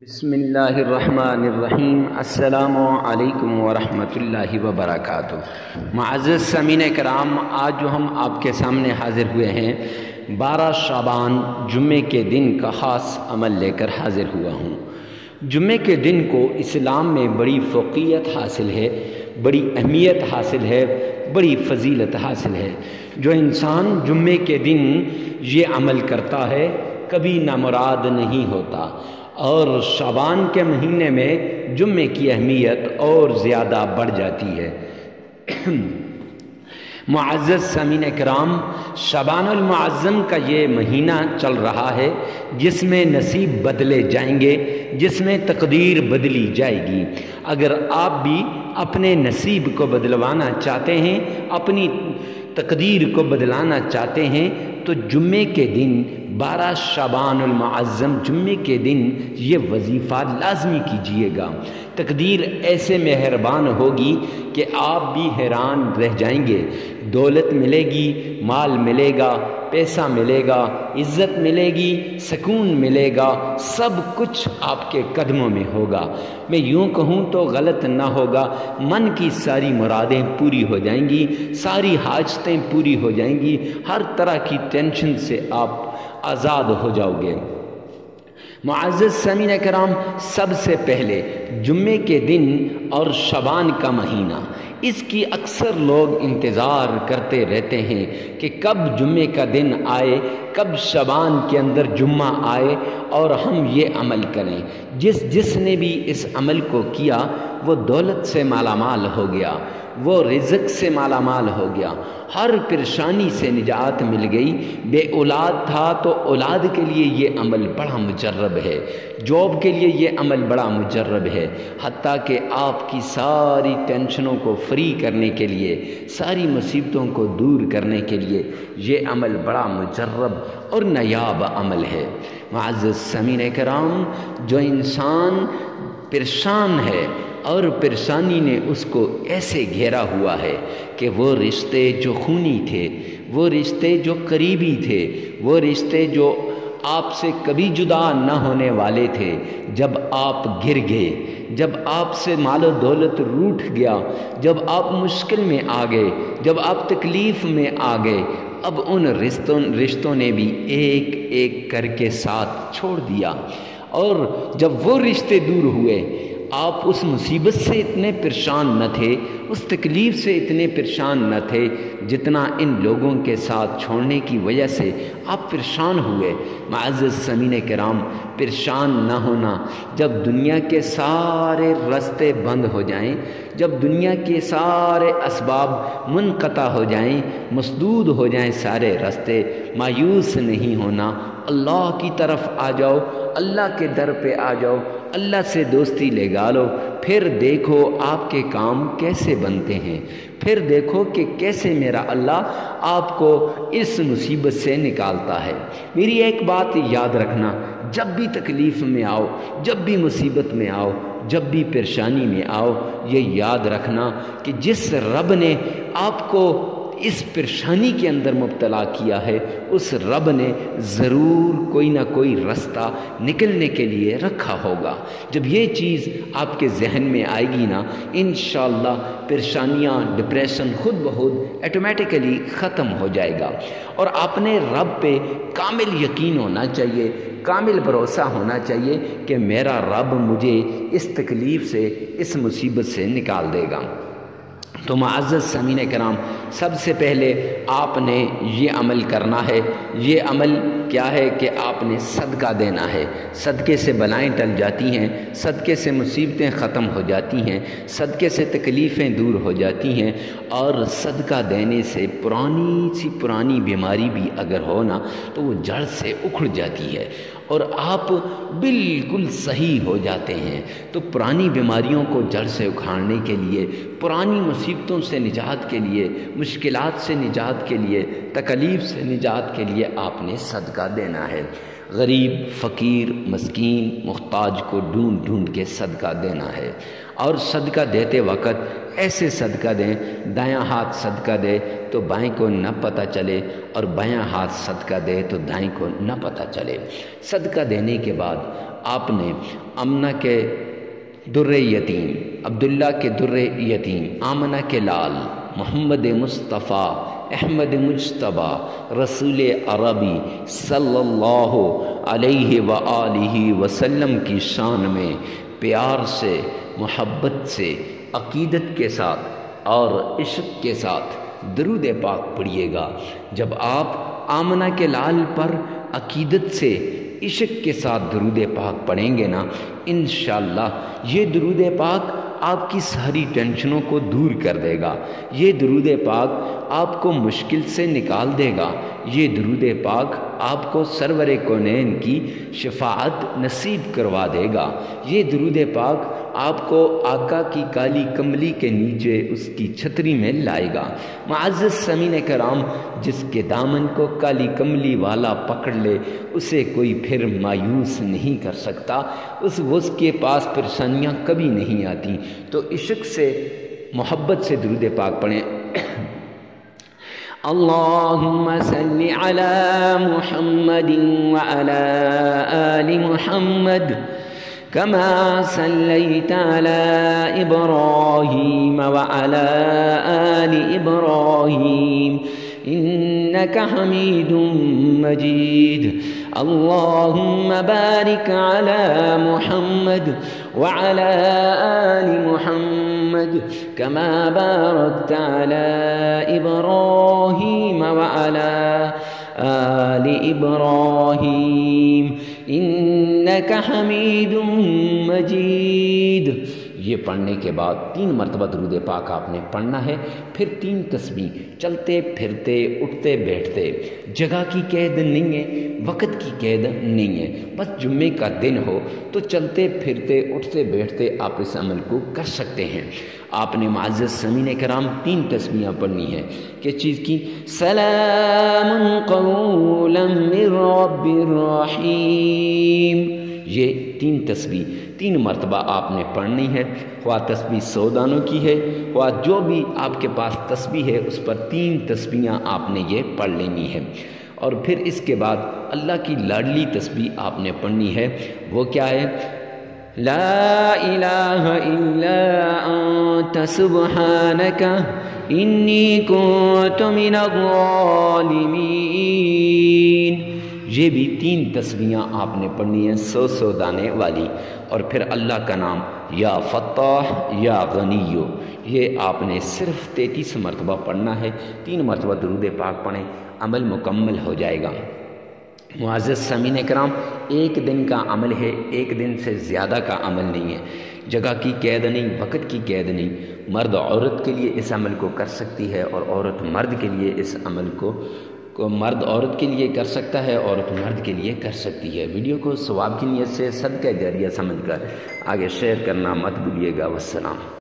بسم اللہ الرحمن الرحیم۔ السلام علیکم ورحمۃ اللہ وبرکاتہ۔ معزز سامعین کرام، آج جو ہم آپ کے سامنے حاضر ہوئے ہیں 12 شعبان جمعے کے دن کا خاص عمل لے کر حاضر ہوا ہوں۔ جمعے کے دن کو اسلام میں بڑی فوقیت حاصل ہے، بڑی اہمیت حاصل ہے، بڑی فضیلت حاصل ہے۔ جو انسان جمعے کے دن یہ عمل کرتا ہے کبھی نامراد نہیں ہوتا، اور شعبان کے مہینے میں جمعے کی اہمیت اور زیادہ بڑھ جاتی ہے۔ معزز سامعین کرام، شعبان المعظم کا یہ مہینہ چل رہا ہے جس میں نصیب بدلے جائیں گے، جس میں تقدیر بدلی جائے گی۔ اگر آپ بھی اپنے نصیب کو بدلوانا چاہتے ہیں، اپنی تقدیر کو بدلانا چاہتے ہیں، تو جمعے کے دن 12 شعبان المعظم جمعے کے دن یہ وظیفہ لازمی کیجئے گا۔ تقدیر ایسے مہربان ہوگی کہ آپ بھی حیران رہ جائیں گے۔ دولت ملے گی، مال ملے گا، پیسہ ملے گا، عزت ملے گی، سکون ملے گا، سب کچھ آپ کے قدموں میں ہوگا۔ میں یوں کہوں تو غلط نہ ہوگا، من کی ساری مرادیں پوری ہو جائیں گی، ساری حاجتیں پوری ہو جائیں گی، ہر طرح کی ٹینشن سے آپ آزاد ہو جاؤ گے۔ معزز سامعین کرام، سب سے پہلے جمعے کے دن اور شعبان کا مہینہ، اس کی اکثر لوگ انتظار کرتے رہتے ہیں کہ کب جمعے کا دن آئے، کب شعبان کے اندر جمعہ آئے اور ہم یہ عمل کریں۔ جس نے بھی اس عمل کو کیا وہ دولت سے مالا مال ہو گیا، وہ رزق سے مالا مال ہو گیا، ہر پریشانی سے نجات مل گئی۔ بے اولاد تھا تو اولاد کے لیے یہ عمل بڑا مجرب ہے، جاب کے لیے یہ عمل بڑا مجرب ہے، حتیٰ کہ آپ کی ساری ٹینشنوں کو فری کرنے کے لیے، ساری مصیبتوں کو دور کرنے کے لیے یہ عمل بڑا مجرب اور نایاب عمل ہے۔ معزز سامعین کرام، جو انسان پریشان ہے اور پریشانی نے اس کو ایسے گھیرا ہوا ہے کہ وہ رشتے جو خونی تھے، وہ رشتے جو قریبی تھے، وہ رشتے جو آپ سے کبھی جدا نہ ہونے والے تھے، جب آپ گر گئے، جب آپ سے مال و دولت روٹھ گیا، جب آپ مشکل میں آ گئے، جب آپ تکلیف میں آ گئے، اب ان رشتوں نے بھی ایک ایک کر کے ساتھ چھوڑ دیا، اور جب وہ رشتے دور ہوئے آپ اس مصیبت سے اتنے پریشان نہ تھے، اس تکلیف سے اتنے پریشان نہ تھے جتنا ان لوگوں کے ساتھ چھوڑنے کی وجہ سے آپ پریشان ہوئے۔ معزز سامعین کرام، پریشان نہ ہونا، جب دنیا کے سارے راستے بند ہو جائیں، جب دنیا کے سارے اسباب منقطع ہو جائیں، مسدود ہو جائیں سارے راستے، مایوس نہیں ہونا، اللہ کی طرف آ جاؤ، اللہ کے در پہ آ جاؤ، اللہ سے دوستی لگا لو، پھر دیکھو آپ کے کام کیسے بنتے ہیں، پھر دیکھو کہ کیسے میرا اللہ آپ کو اس مصیبت سے نکالتا ہے۔ میری ایک بات یاد رکھنا، جب بھی تکلیف میں آؤ، جب بھی مصیبت میں آؤ، جب بھی پریشانی میں آؤ، یہ یاد رکھنا کہ جس رب نے آپ کو اس پریشانی کے اندر مبتلا کیا ہے، اس رب نے ضرور کوئی نہ کوئی راستہ نکلنے کے لیے رکھا ہوگا۔ جب یہ چیز آپ کے ذہن میں آئے گی نا، انشاءاللہ پریشانیاں، ڈپریشن خود بخود آٹومیٹیکلی ختم ہو جائے گا، اور اپنے رب پہ کامل یقین ہونا چاہیے، کامل بھروسہ ہونا چاہیے کہ میرا رب مجھے اس تکلیف سے، اس مصیبت سے نکال دے گا۔ تو معزز سامعین کرام، سب سے پہلے آپ نے یہ عمل کرنا ہے۔ یہ عمل کیا ہے کہ آپ نے صدقہ دینا ہے۔ صدقے سے بلائیں ٹل جاتی ہیں، صدقے سے مصیبتیں ختم ہو جاتی ہیں، صدقے سے تکلیفیں دور ہو جاتی ہیں، اور صدقہ دینے سے پرانی بیماری بھی اگر ہو نا تو وہ جڑ سے اکھڑ جاتی ہے اور آپ بالکل صحیح ہو جاتے ہیں۔ تو پرانی بیماریوں کو جڑ سے اکھاڑنے کے لیے، پرانی مصیبتوں سے نجات کے لیے، مشکلات سے نجات کے لیے، تکلیف سے نجات کے لیے آپ نے صدقہ دینا ہے۔ غریب، فقیر، مسکین، محتاج کو ڈھونڈ ڈھونڈ کے صدقہ دینا ہے، اور صدقہ دیتے وقت ایسے صدقہ دیں، دایاں ہاتھ صدقہ دے تو بائیں کو نہ پتہ چلے، اور بایاں ہاتھ صدقہ دے تو دائیں کو نہ پتہ چلے۔ صدقہ دینے کے بعد آپ نے آمنہ کے در یتیم، عبداللہ کے در یتیم، آمنہ کے لال محمد مصطفیٰ احمد مجتبیٰ رسول عربی صلی اللہ علیہ وآلہ وسلم کی شان میں پیار سے، محبت سے، عقیدت کے ساتھ اور عشق کے ساتھ درود پاک پڑھیے گا۔ جب آپ آمنہ کے لال پر عقیدت سے، عشق کے ساتھ درود پاک پڑھیں گے نا، انشاءاللہ یہ درود پاک آپ کی ساری ٹینشنوں کو دور کر دے گا، یہ درود پاک آپ کو مشکل سے نکال دے گا، یہ درود پاک آپ کو سرور کونین کی شفاعت نصیب کروا دے گا، یہ درود پاک آپ کو آقا کی کالی کملی کے نیچے اس کی چھتری میں لائے گا۔ معزز سامعین کرام، جس کے دامن کو کالی کملی والا پکڑ لے اسے کوئی پھر مایوس نہیں کر سکتا، اس کے پاس پریشانیاں کبھی نہیں آتی۔ تو عشق سے، محبت سے درود پاک پڑھیں۔ اللہم صلی علی محمد وعلی آل محمد كما صليت على إبراهيم وعلى آل إبراهيم إنك حميد مجيد اللهم بارك على محمد وعلى آل محمد كما باركت على إبراهيم وعلى آل إبراهيم إنك حميد مجيد۔ یہ پڑھنے کے بعد 3 مرتبہ درود پاک آپ نے پڑھنا ہے، پھر 3 تسبیح، چلتے پھرتے اٹھتے بیٹھتے۔ جگہ کی قید نہیں ہے، وقت کی قید نہیں ہے، بس جمعے کا دن ہو تو چلتے پھرتے اٹھتے بیٹھتے آپ اس عمل کو کر سکتے ہیں۔ آپ نے معزز سامعین کرام 3 تسبیحاں پڑھنی ہے۔ کس چیز کی؟ سلام قولا من رب الرحیم، یہ 3 تسبیح 3 مرتبہ آپ نے پڑھنی ہے، خواہ تسبیح 100 دانوں کی ہے، خواہ جو بھی آپ کے پاس تسبیح ہے اس پر 3 تسبیحاں آپ نے یہ پڑھ لینی ہے۔ اور پھر اس کے بعد اللہ کی لاڈلی تسبیح آپ نے پڑھنی ہے، وہ کیا ہے؟ لا الہ الا انت سبحانک انی کنت من الظالمین۔ یہ بھی 3 تسبیحاں آپ نے پڑھنی ہیں 100 دانے والی، اور پھر اللہ کا نام یا فتاح یا غنیو، یہ آپ نے صرف 33 مرتبہ پڑھنا ہے۔ 3 مرتبہ درود پاک پڑھیں، عمل مکمل ہو جائے گا۔ معزز سامعین کرام، 1 دن کا عمل ہے، 1 دن سے زیادہ کا عمل نہیں ہے، جگہ کی قید نہیں، وقت کی قید نہیں۔ مرد عورت کے لیے اس عمل کو کر سکتی ہے، اور عورت مرد کے لیے اس عمل کو مرد عورت کے لیے کر سکتا ہے، عورت مرد کے لیے کر سکتی ہے۔ ویڈیو کو ثواب کی نیت سے صدقہ جاریہ سمجھ کر آگے شیئر کرنا مت بھولیے گا۔ والسلام۔